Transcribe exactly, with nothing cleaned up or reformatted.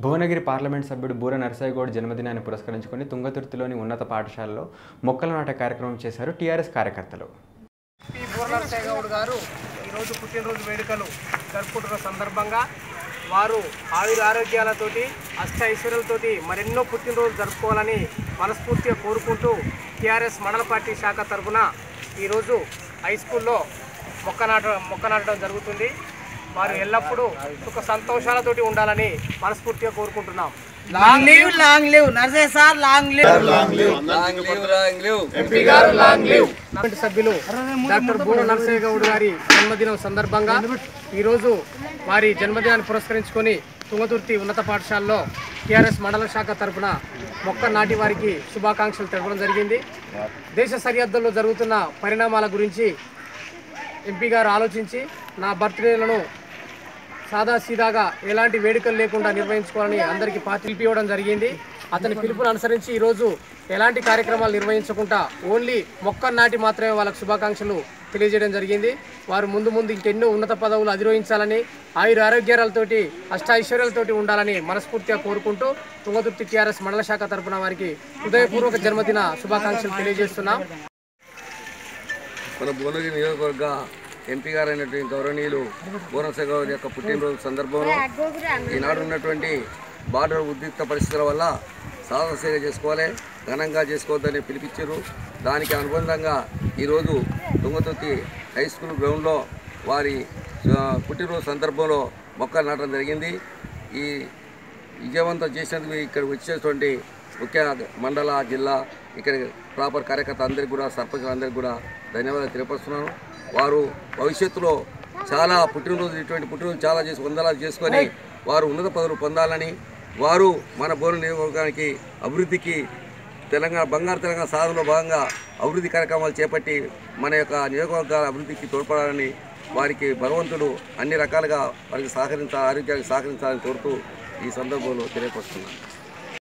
Bhuvanagiri parliament సభ్యుడు బూర నరసయ్యగౌడ్ జన్మదినాన్ని పురస్కరించుకొని తుంగతుర్తిలోని ఉన్నత పాఠశాలలో మొక్కల నాటే కార్యక్రమం చేశారు టీఆర్ఎస్ కార్యకర్తలు. బూర నరసయ్యగౌడ్ గారు ఈరోజు పుట్టినరోజు వేడుకలు జరుపుకుంటున్న సందర్భంగా వారు ఆయుర ఆరోగ్యాలతోటి అష్ట ఐశ్వర్యాలతోటి మరెన్నో పుట్టినరోజు జరుపుకోవాలని మనస్ఫూర్తిగా కోరుకుంటూ టీఆర్ఎస్ మండల పార్టీ శాఖ తరఫున ఈరోజు హై స్కూల్లో మొక్క నాట మొక్క నాటడం జరుగుతుంది. వారు ఎల్లప్పుడూ సుఖ సంతోషాలతోటి ఉండాలని మనస్ఫూర్తిగా కోరుకుంటున్నాం. Long live long live Narsaiah sir long live long live long live long live MP గారు లాంగ్ లివ్. సభ్యులు డాక్టర్ బూర నరసయ్యగౌడ్ గారి జన్మదినం సందర్భంగా ఈరోజు వారి జన్మదినాన్ని పురస్కరించుకొని తుంగతుర్తి ఉన్నత పాఠశాలలో టీఆర్ఎస్ మండల శాఖ తరఫున మొక్క నాటి వారికి శుభాకాంక్షలు తెలపడం జరిగింది. దేశ సరిహద్దుల్లో జరుగుతున్న పరిణామాల గురించి ఎంపీ గారు ఆలోచించి నా బర్త్డేలను సాదాసీదాగా ఎలాంటి వేడుకలు లేకుండా నిర్వహించుకోవాలని అందరికీ పిలుపు ఇవ్వడం జరిగింది. అతని పిలుపును అనుసరించి ఈరోజు ఎలాంటి కార్యక్రమాలు నిర్వహించకుండా ఓన్లీ మొక్క నాటి మాత్రమే వాళ్ళకు శుభాకాంక్షలు తెలియజేయడం జరిగింది. వారు ముందు ముందు ఇంకెన్నో ఉన్నత పదవులు అధిరోహించాలని ఆయుర ఆరోగ్యాలతోటి అష్ట ఐశ్వర్యాలతోటి ఉండాలని మనస్ఫూర్తిగా కోరుకుంటూ తుంగతుర్తి టీఆర్ఎస్ మండల శాఖ తరఫున వారికి హృదయపూర్వక జన్మదిన శుభాకాంక్షలు తెలియజేస్తున్నాం. మన భువనగిరి నియోజకవర్గ ఎంపీ గారు అయినటువంటి గౌరవనీయులు బూర నరసయ్యగౌడ్ యొక్క పుట్టినరోజు సందర్భంలో ఈనాడు ఉన్నటువంటి బార్డర్ ఉద్రిక్త పరిస్థితుల వల్ల సాదాసీగా చేసుకోవాలి, ఘనంగా చేసుకోవద్దని పిలిపించారు. దానికి అనుబంధంగా ఈరోజు తుంగతుర్తి హై స్కూల్ గ్రౌండ్లో వారి పుట్టినరోజు సందర్భంలో మొక్కలు నాటడం జరిగింది. ఈ విజయవంతం చేసినందుకు ఇక్కడ వచ్చేటువంటి ముఖ్య మండల జిల్లా ఇక్కడ ప్రాపర్ కార్యకర్త అందరికీ కూడా సర్పంచులందరికీ కూడా ధన్యవాదాలు తెలియపరుస్తున్నాను. వారు భవిష్యత్తులో చాలా పుట్టినరోజు ఇటువంటి పుట్టినరోజు చాలా చేసి వందలాలు చేసుకొని వారు ఉన్నత పదవులు పొందాలని, వారు మన భువన నియోజకవర్గానికి అభివృద్ధికి తెలంగాణ బంగారు తెలంగాణ సాధనలో భాగంగా అభివృద్ధి కార్యక్రమాలు చేపట్టి మన యొక్క నియోజకవర్గాల అభివృద్ధికి తోడ్పడాలని వారికి భగవంతుడు అన్ని రకాలుగా వారికి సహకరించాలి, ఆరోగ్యానికి సహకరించాలని కోరుతూ ఈ సందర్భంలో తెలియపరుస్తున్నాను.